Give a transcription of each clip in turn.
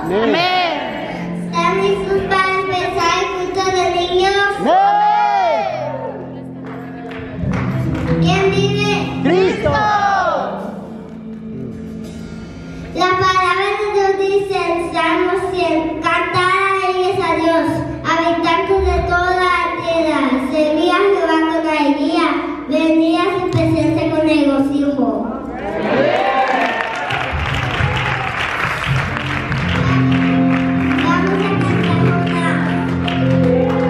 Amén. ¿Están listos para empezar el culto de niños? ¿Quién vive? ¡Cristo! La palabra de Dios dice en Salmo 100, cantar alegres a Dios, habitantes de toda la tierra, servid a Jehová con alegría, venid a su presencia con regocijo. Vamos a cantar una.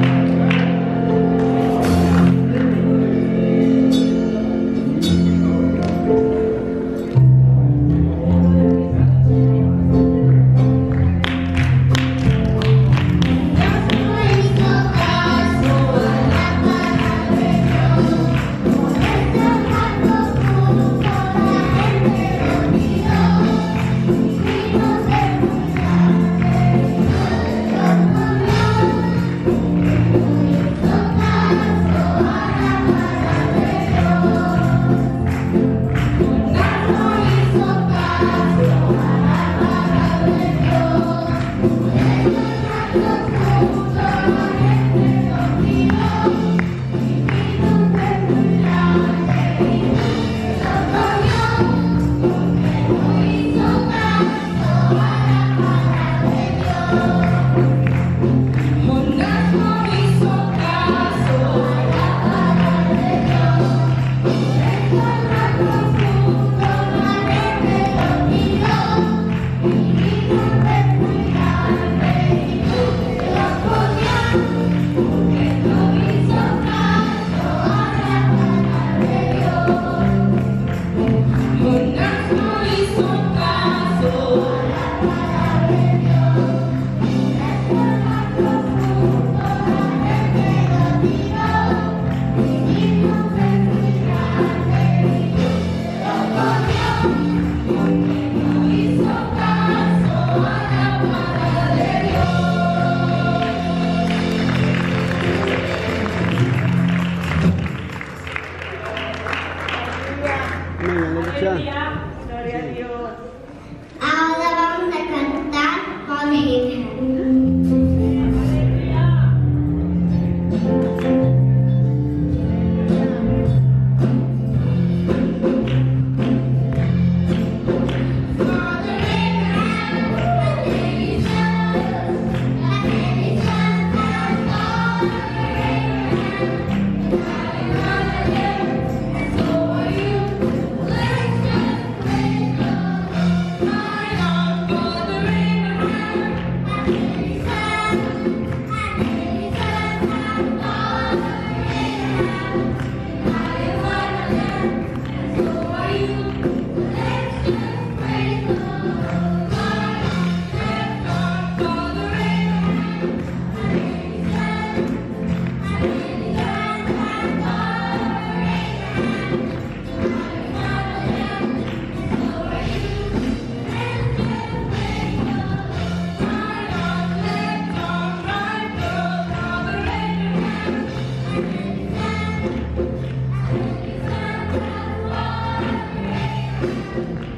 Ahora vamos a cantar con Thank you.